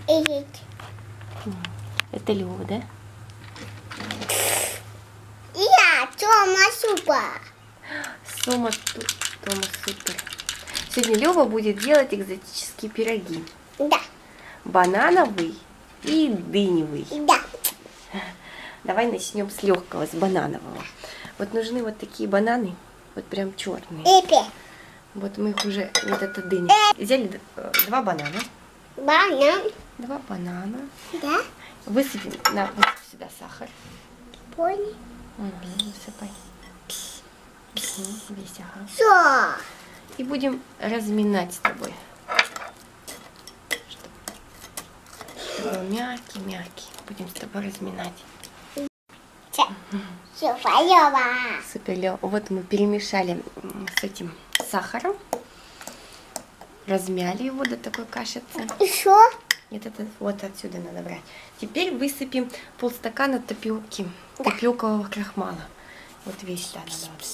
Это Лёва, да? Я Тома Супа. Тома супер. Сегодня Лёва будет делать экзотические пироги. Да. Банановый и дыневый. Да. Давай начнем с легкого, с бананового. Вот нужны вот такие бананы, вот прям черные. Вот мы их уже, вот это дыня. Взяли 2 банана. Банан. 2 банана. Да. Высыпем сюда сахар. Понял. Высыпай. Весь, ага. Все. И будем разминать с тобой. Чтобы мягкий. Будем с тобой разминать. Все, Лёва. Супер, Лёва. Вот мы перемешали с этим сахаром. Размяли его до такой кашицы. Еще? Нет, это вот отсюда надо брать. Теперь высыпем полстакана тапиоки, тапиокового крахмала. Вот весь сюда надо.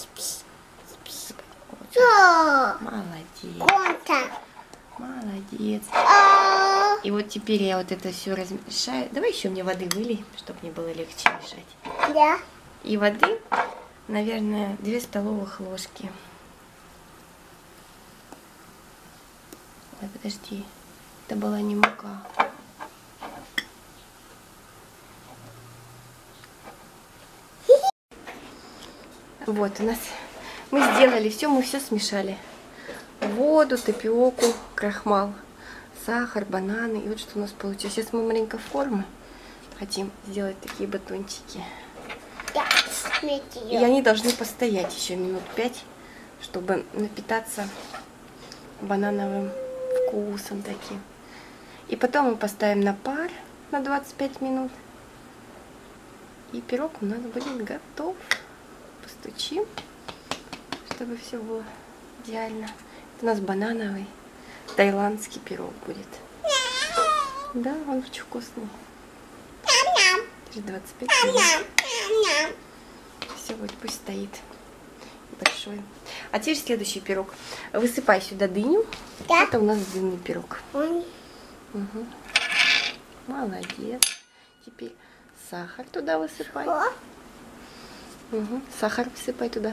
Все. Молодец. Молодец. И вот теперь я вот это все размешаю. Давай еще мне воды вылей, чтобы мне было легче мешать. Да. И воды, наверное, 2 столовых ложки. Ой, подожди. Это была не мука. Вот у нас мы сделали все, мы все смешали. Воду, тапиоку, крахмал, сахар, бананы. И вот что у нас получилось. Сейчас мы маленько формы хотим сделать такие батончики. Да. И они должны постоять еще минут 5, чтобы напитаться банановым вкусом таким. И потом мы поставим на пар на 25 минут. И пирог у нас будет готов. Постучим, чтобы все было идеально. Это у нас банановый таиландский пирог будет. Да, он очень вкусный. 25 минут. Все, вот пусть стоит большой. А теперь следующий пирог. Высыпай сюда дыню. Да. Это у нас дынный пирог. Угу. Молодец. Теперь сахар туда высыпай. Что? Угу. Сахар высыпай туда.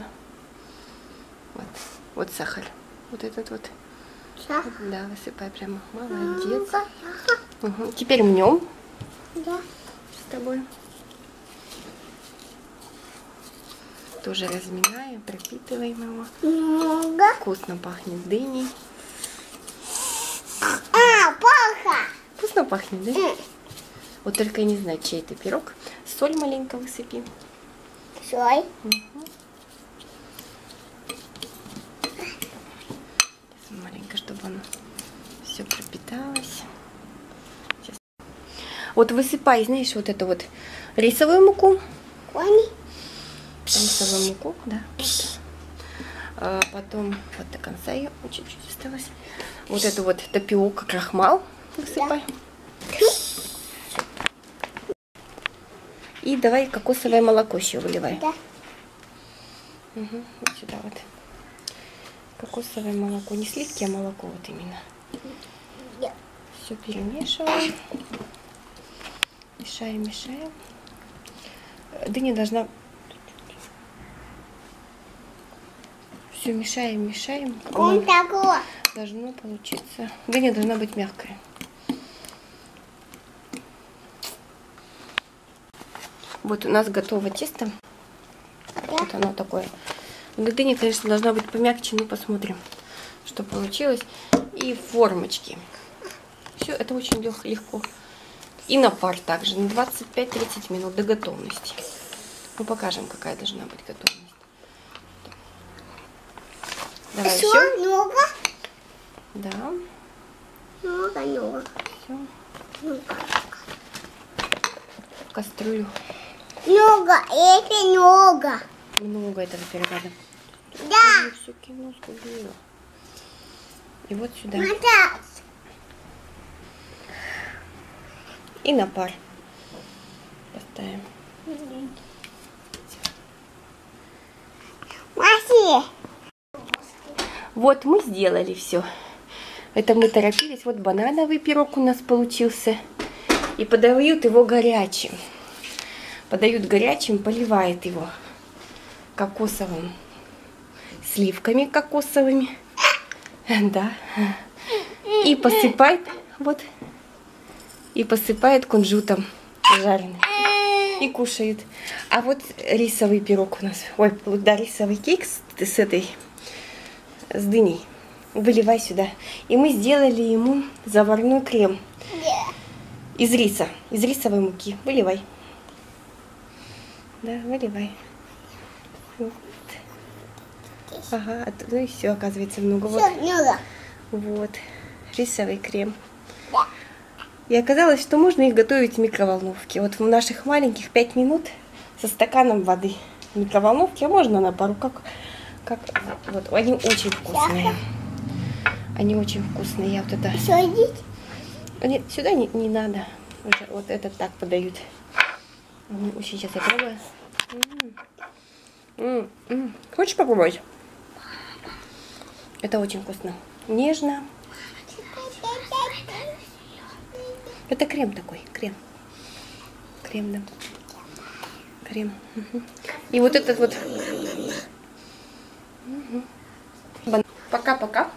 Вот сахар. Вот этот вот. Сахар. Да, высыпай прямо. Молодец. Угу. Теперь мнем. Да. С тобой. Тоже разминаем, пропитываем его. Много. Вкусно пахнет дыней. Плохо. Вкусно пахнет, да? Вот только я не знаю, чей это пирог. Соль маленько высыпи. Соль. Угу. Маленько, чтобы оно все пропиталось. Сейчас. Вот высыпай, знаешь, вот эту вот рисовую муку. Рисовую муку, да. А потом вот до конца ее чуть-чуть осталось. Вот эту вот тапиока, крахмал высыпай. Да. И давай кокосовое молоко еще выливай. Да. Угу, вот сюда вот. Кокосовое молоко. Не сливки, а молоко вот именно. Да. Все перемешиваем. Мешаем. Дыня должна... Все мешаем. Он такой. Должно получиться. Дыня должна быть мягкая. Вот у нас готово тесто. Да. Вот оно такое. Дыня, конечно, должна быть помягче, но посмотрим, что получилось. И формочки. Все, это очень легко. И на пар также, на 25-30 минут до готовности. Мы покажем, какая должна быть готовность. Давай еще. Много? Да. Много. Все. В кастрюлю. Много, это много. Много этого пирога. Да. Все кинул, сколько. И вот сюда. Надо. И на пар поставим. Маси. Вот мы сделали все. Это мы торопились. Вот банановый пирог у нас получился. И подают его горячим. Подают горячим, поливает его кокосовым, сливками кокосовыми. Да. И посыпает, вот. И посыпает кунжутом жареным. И кушают. А вот рисовый пирог у нас. Ой, да, рисовый кейк с дыней. Выливай сюда. И мы сделали ему заварной крем. Из риса. Из рисовой муки. Выливай. Да, выливай. Вот. Ага, ну и все, оказывается, много. Вот. Вот. Рисовый крем. И оказалось, что можно их готовить в микроволновке. Вот в наших маленьких 5 минут со стаканом воды в микроволновке, а можно на пару. Как вот, они очень вкусные. Они очень вкусные. Я вот это... Нет, сюда не надо. Вот этот так подают. Очень сейчас я пробую. Хочешь попробовать? Это очень вкусно. Нежно. Это крем такой, крем. Крем, да. Крем. И вот этот вот. Пока-пока.